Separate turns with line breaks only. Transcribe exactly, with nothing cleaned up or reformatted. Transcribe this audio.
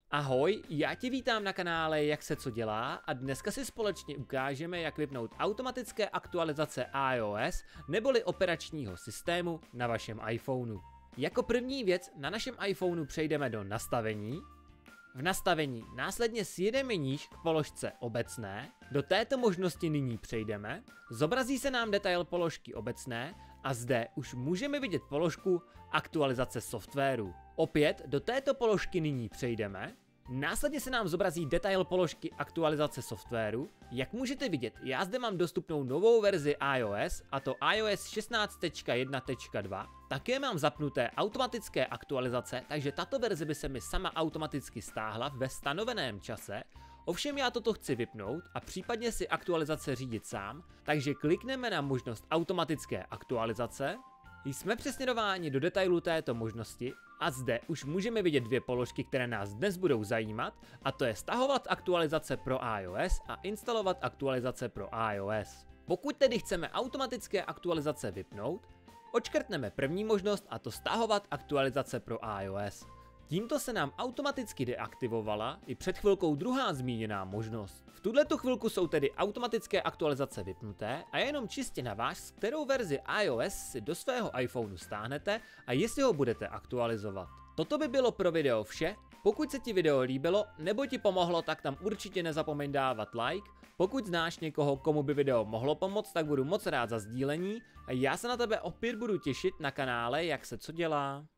Ahoj, já tě vítám na kanále Jak se co dělá a dneska si společně ukážeme, jak vypnout automatické aktualizace iOS neboli operačního systému na vašem iPhoneu. Jako první věc na našem iPhoneu přejdeme do nastavení. V nastavení následně sjedeme níž k položce obecné, do této možnosti nyní přejdeme, zobrazí se nám detail položky obecné a zde už můžeme vidět položku aktualizace softwaru. Opět do této položky nyní přejdeme, následně se nám zobrazí detail položky aktualizace softwaru. Jak můžete vidět, já zde mám dostupnou novou verzi iOS, a to iOS šestnáct tečka jedna tečka dva. Také mám zapnuté automatické aktualizace, takže tato verze by se mi sama automaticky stáhla ve stanoveném čase. Ovšem já toto chci vypnout a případně si aktualizace řídit sám, takže klikneme na možnost automatické aktualizace. Jsme přesměrováni do detailu této možnosti a zde už můžeme vidět dvě položky, které nás dnes budou zajímat, a to je stahovat aktualizace pro iOS a instalovat aktualizace pro iOS. Pokud tedy chceme automatické aktualizace vypnout, odškrtneme první možnost, a to stahovat aktualizace pro iOS. Tímto se nám automaticky deaktivovala i před chvilkou druhá zmíněná možnost. V tuhletu chvilku jsou tedy automatické aktualizace vypnuté a je jenom čistě na vás, s kterou verzi iOS si do svého iPhoneu stáhnete a jestli ho budete aktualizovat. Toto by bylo pro video vše. Pokud se ti video líbilo nebo ti pomohlo, tak tam určitě nezapomeň dávat like. Pokud znáš někoho, komu by video mohlo pomoct, tak budu moc rád za sdílení a já se na tebe opět budu těšit na kanále Jak se co dělá.